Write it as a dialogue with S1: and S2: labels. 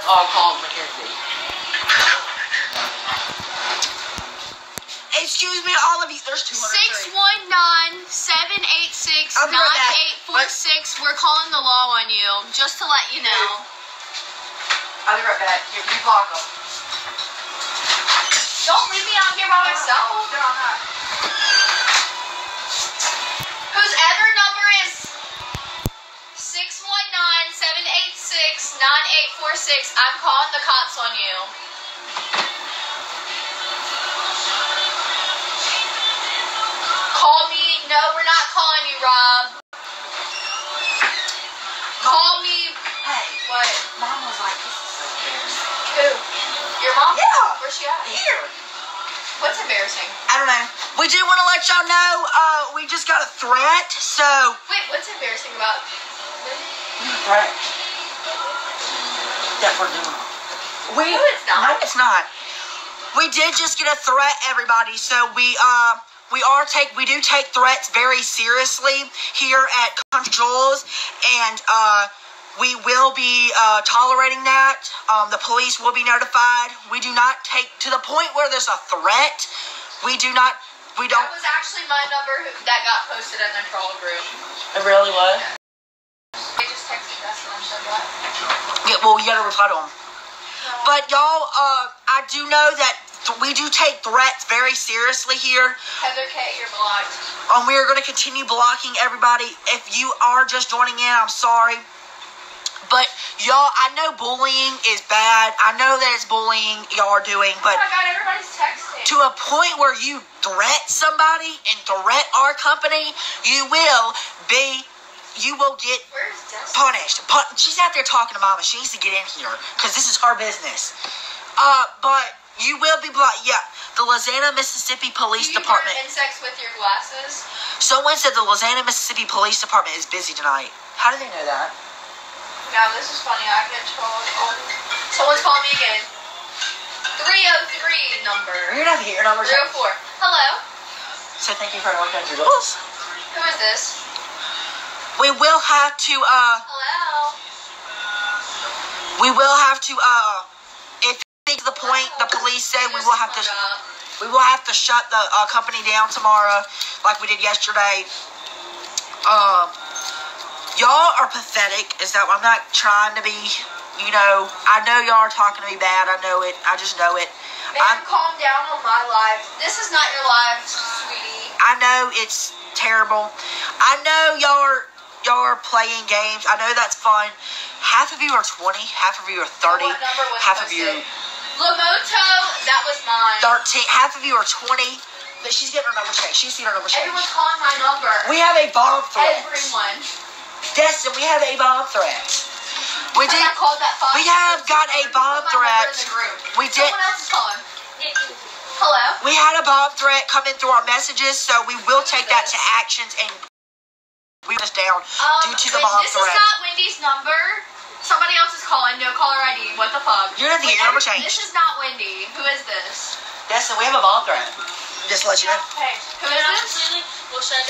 S1: I'll call Mackenzie.
S2: Excuse me, all of you. There's 203.
S3: 619-786-9846. We're calling the law on you, just to let you know.
S2: I'll be right back. You block them.
S3: Don't leave me out here by myself.
S2: No, I'm not.
S3: Whosever number is 619-786-9846, I'm calling the cops on you. Call me. No, we're not calling you, Rob. Call me.
S2: Hey.
S3: What?
S2: Mom was like, this is so embarrassing.
S3: Who? Your mom?
S2: Yeah.
S3: Where's she at?
S2: Here.
S3: What's embarrassing?
S2: I don't know. We do want to let y'all know, we just got a threat, so...
S3: Wait, what's embarrassing about...
S2: Threat. That we're doing.
S3: No, it's not.
S2: No, it's not. We did just get a threat, everybody, so we do take threats very seriously here at Country Joel's, and we will be tolerating that. The police will be notified. We do not take to the point where there's a threat. We don't.
S3: That was actually my number that got posted in the troll group.
S2: It really was?
S3: They just texted us and I said what?
S2: Yeah, well, you gotta reply to them.
S3: No.
S2: But y'all, I do know that we do take threats very seriously here.
S3: Heather K, you're blocked.
S2: We are going to continue blocking everybody. If you are just joining in, I'm sorry. But y'all, I know bullying is bad. I know that it's bullying y'all are doing. But
S3: oh my God, everybody's texting.
S2: to a point where you threat somebody and threat our company, you will get punished. She's out there talking to Mama. She needs to get in here because this is her business. But you will be blocked. Yeah, the Lozana, Mississippi Police Department.
S3: Do you burn insects with your glasses?
S2: Someone said the Lozana, Mississippi Police Department is busy tonight. How do they know that?
S3: Yeah, this is funny. I get trolled. Someone's calling me again. 303 number.
S2: You're not here. Number
S3: 304. Hello.
S2: So thank you for working on your goals.
S3: Who is this?
S2: We will have to.
S3: Hello.
S2: We will have to. If to the point, the police say we will have to. We will have to shut the company down tomorrow, like we did yesterday. Y'all are pathetic. Is that I'm not trying to be, I know y'all are talking to me bad. I know it. I just know it.
S3: Man, calm down on my life. This is not your life, sweetie.
S2: I know it's terrible. I know y'all are playing games. I know that's fun. Half of you are 20. Half of you are 30.
S3: What number was
S2: half of
S3: posted?
S2: you.
S3: Lamoto, that was mine.
S2: 13. Half of you are 20. But she's getting her number changed. She's seen her number changed.
S3: Everyone's calling my number.
S2: We have a bomb threat.
S3: Everyone.
S2: Destin, we have a bomb threat. We did.
S3: I called that
S2: We have got a bomb threat. We did.
S3: Someone else is calling. Hello.
S2: We had a bomb threat coming through our messages, so we will take that to actions and we was down due to the bomb threat.
S3: This is not Wendy's number. Somebody else is calling. No caller ID. What the fuck?
S2: You're not the number change.
S3: This is not Wendy. Who is this?
S2: Destin, we have a bomb threat. Just to let you know.
S3: Hey, who is this?
S4: We'll shut